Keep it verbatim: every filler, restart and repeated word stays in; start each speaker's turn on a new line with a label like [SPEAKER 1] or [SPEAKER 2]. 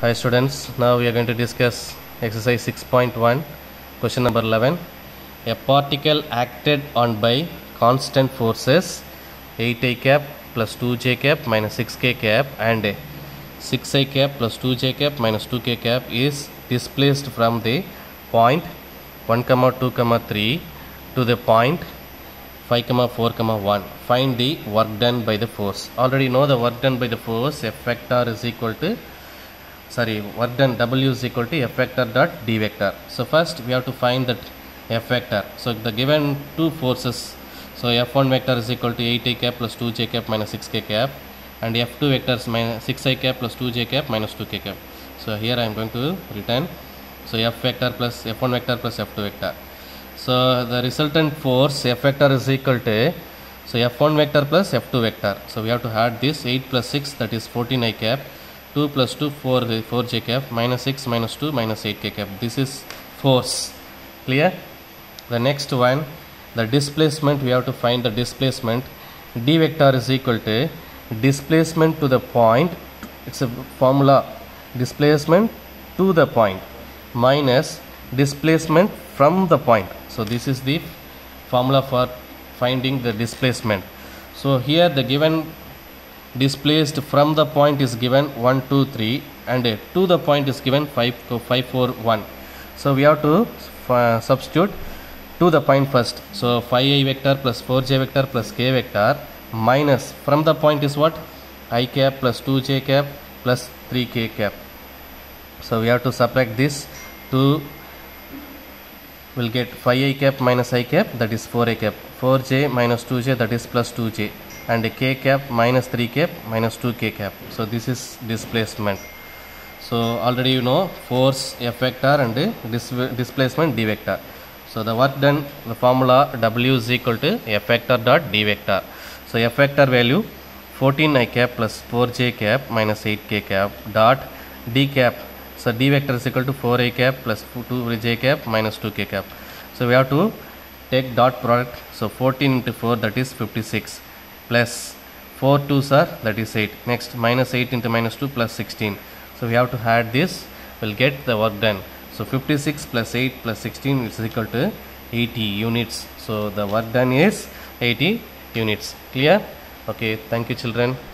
[SPEAKER 1] Hi students, now we are going to discuss exercise six point one, question number eleven. A particle acted on by constant forces eight i cap plus two j cap minus six k cap and six i cap plus two j cap minus two k cap is displaced from the point one comma two comma three to the point five comma four comma one. Find the work done by the force. Already know the work done by the force. F vector is equal to sorry work done W is equal to F vector dot D vector. So first we have to find that F vector. So the given two forces, so F one vector is equal to eight i cap plus two j cap minus six k cap and F two vector is minus six i cap plus two j cap minus two k cap. So here I am going to return so F vector plus F one vector plus F two vector. So the resultant force F vector is equal to so F one vector plus F two vector. So we have to add this eight plus six, that is fourteen i cap, two plus two, four, four j cap, minus six minus two minus eight k cap. This is force. Clear? The next one, the displacement, we have to find the displacement. D vector is equal to displacement to the point, it's a formula, displacement to the point minus displacement from the point. So this is the formula for finding the displacement. So here the given displaced from the point is given one, two, three and to the point is given five, five, four, one. So we have to uh, substitute to the point first. So five i vector plus four j vector plus k vector minus from the point is what? I cap plus two j cap plus three k cap. So we have to subtract this. To will get five i cap minus I cap, that is four i cap, four j minus two j, that is plus two j, and k cap minus three cap minus two k cap. So this is displacement. So already you know force F vector and dis displacement D vector. So the work done, the formula W is equal to F vector dot D vector. So F vector value fourteen i cap plus four j cap minus eight k cap dot D cap. So D vector is equal to four i cap plus two j cap minus two k cap. So we have to take dot product. So fourteen into four, that is fifty-six, plus four twos are, that is eight. Next minus eight into minus two plus sixteen. So we have to add this, will get the work done. So fifty-six plus eight plus sixteen is equal to eighty units. So the work done is eighty units. Clear? Okay, thank you children.